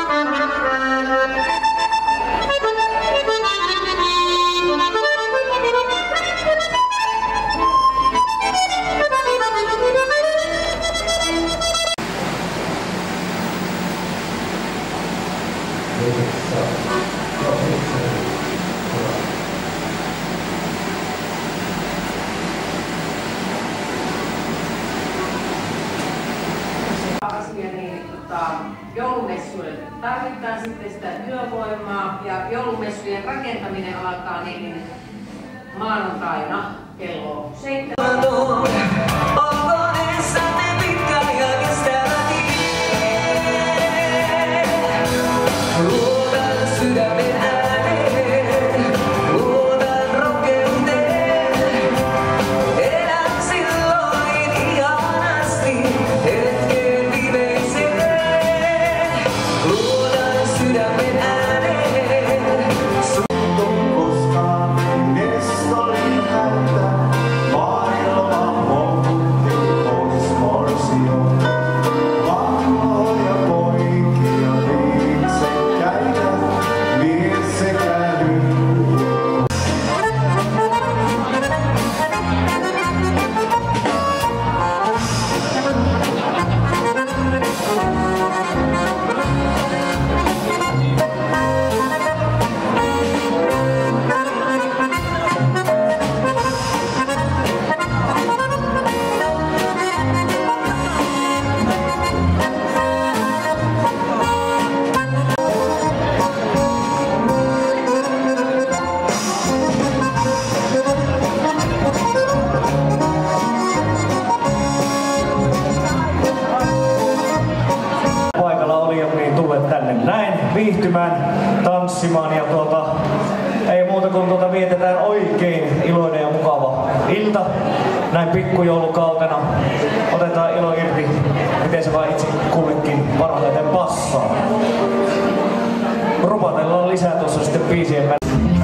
Joulumessuille tarvitaan sitten sitä työvoimaa ja joulumessujen rakentaminen alkaa niin maanantaina kello 7. Viihtymään, tanssimaan ja ei muuta kuin vietetään oikein iloinen ja mukava ilta näin pikkujoulukautena. Otetaan ilo irti, miten se vaan itse kullekin parhaiten passaa. Rupatellaan lisää tuossa sitten biisien väliin.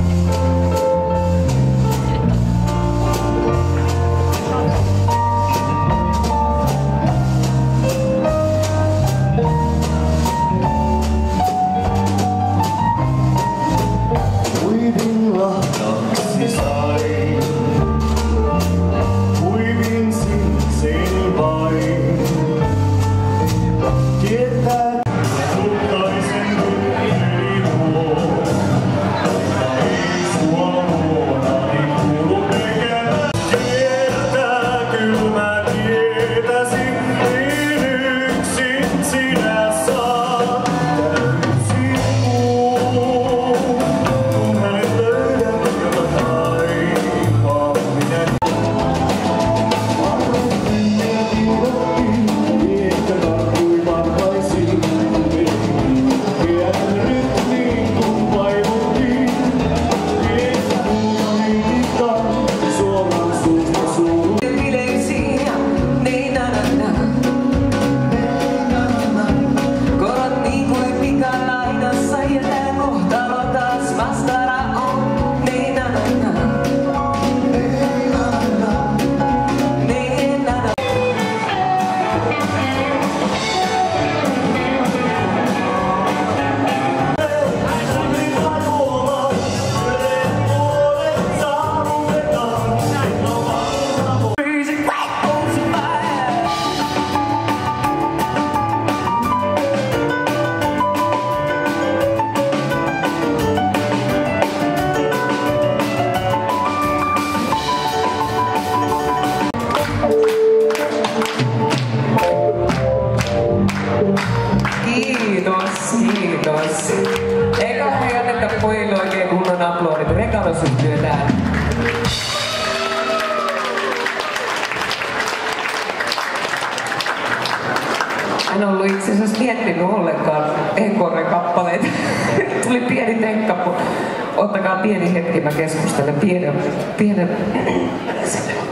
Kiitos. Eiköhän me anneta pojille oikein kunnon aplodit. Rekanosyhtyy täällä. En ollut itse asiassa miettinyt ollenkaan encore-kappaleita. Tuli pieni tenkkapu. Ottakaa pieni hetki, mä keskustelen pienen